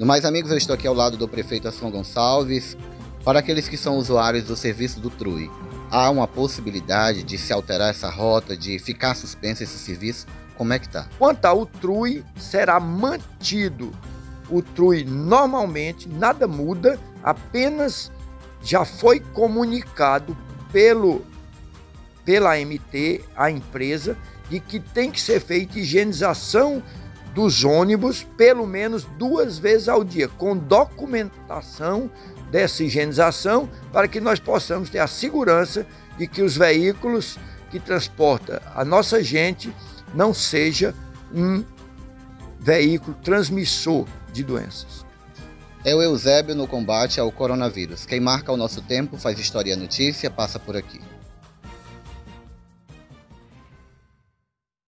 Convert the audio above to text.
No Mais Amigos, eu estou aqui ao lado do prefeito Aslan Gonçalves. Para aqueles que são usuários do serviço do TRUI, há uma possibilidade de se alterar essa rota, de ficar suspenso esse serviço? Como é que está? Quanto ao TRUI, será mantido o TRUI normalmente, nada muda, apenas já foi comunicado pela AMT, a empresa, de que tem que ser feita higienização dos ônibus pelo menos 2 vezes ao dia, com documentação dessa higienização, para que nós possamos ter a segurança de que os veículos que transportam a nossa gente não seja um veículo transmissor de doenças. É o Eusébio no combate ao coronavírus. Quem marca o nosso tempo, faz História e Notícia, passa por aqui.